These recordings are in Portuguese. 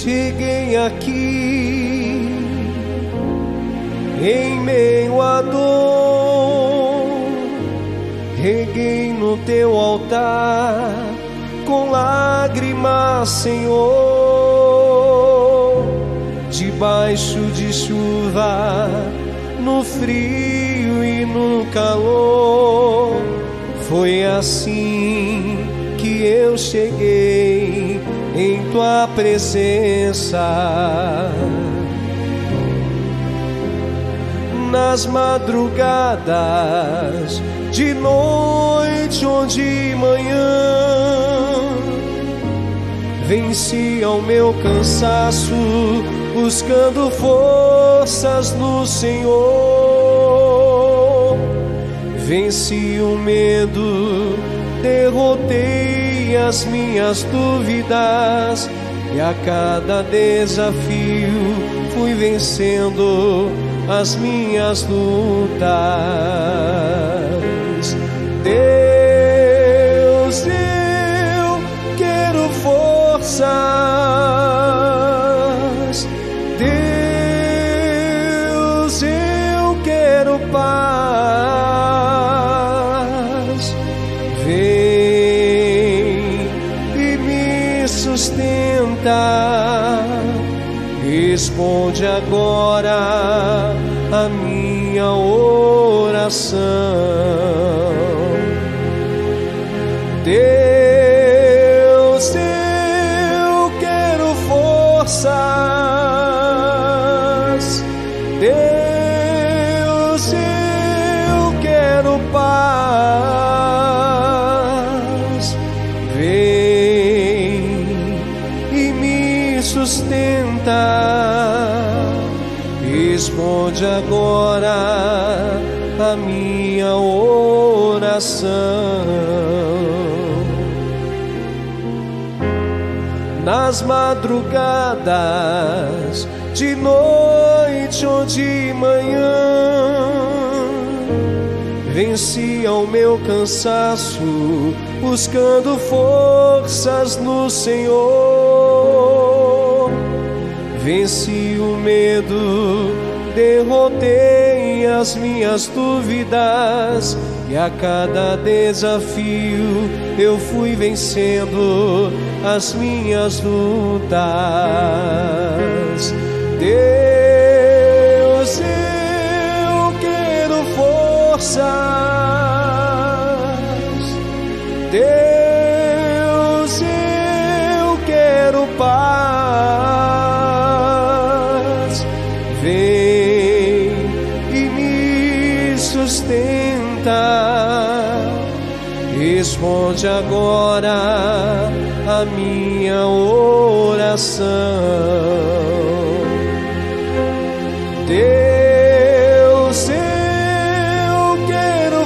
cheguei aqui em meio à dor, reguei no teu altar com lágrimas, Senhor, debaixo de chuva, no frio e no calor. Foi assim que eu cheguei em tua presença. Nas madrugadas, de noite ou de manhã, venci ao meu cansaço, buscando forças no Senhor. Venci o medo, derrotei as minhas dúvidas, e a cada desafio fui vencendo as minhas lutas. Deus, eu quero forças. Deus, eu quero paz. Vem e me sustenta. Responde agora a minha oração. Deus, eu quero forças. Deus, eu quero paz. Vem e me sustenta. Responde agora a minha oração. Nas madrugadas, de noite ou de manhã, venci ao meu cansaço, buscando forças no Senhor. Venci o medo, derrotei as minhas dúvidas, e a cada desafio eu fui vencendo as minhas lutas. Deus, eu quero forças. Deus, eu quero paz. Vem e me sustenta. Responde agora a minha oração. Deus, eu quero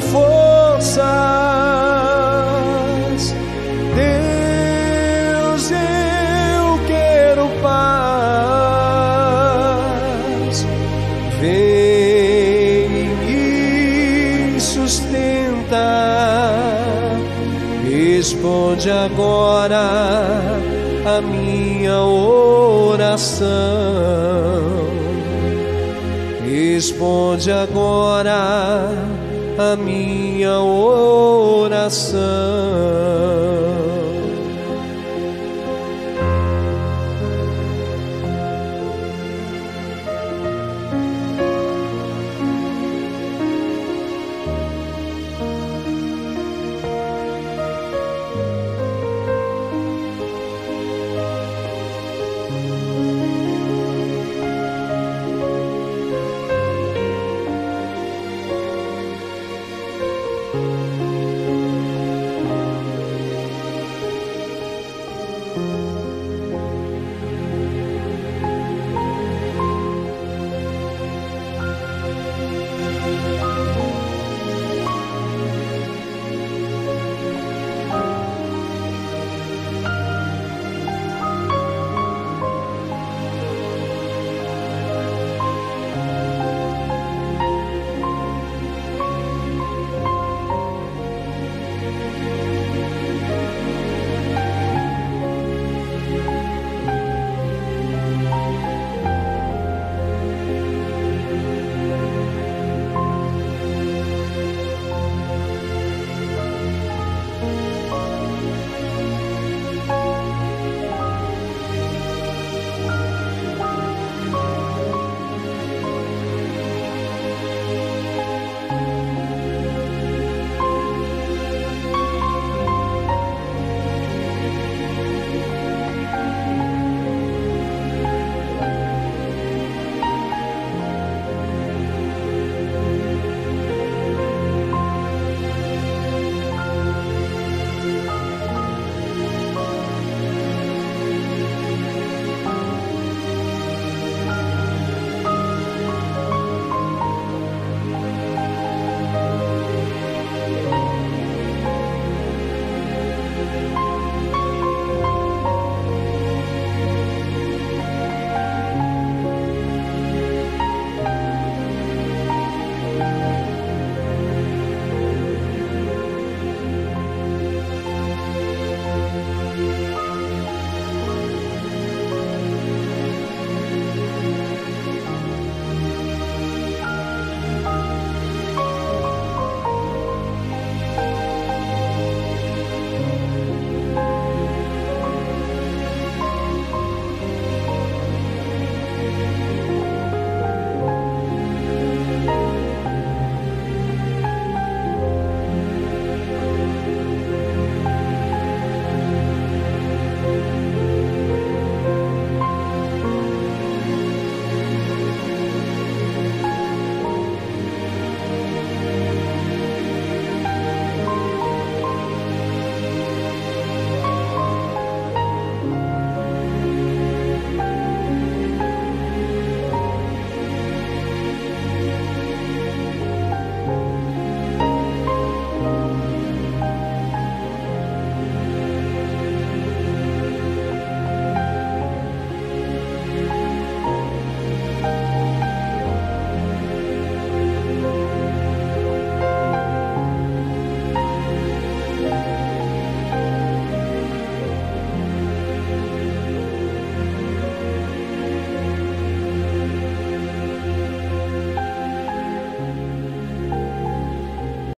forças. Deus, eu quero paz. Vem e me sustenta. Responde agora a minha oração. Responde agora a minha oração.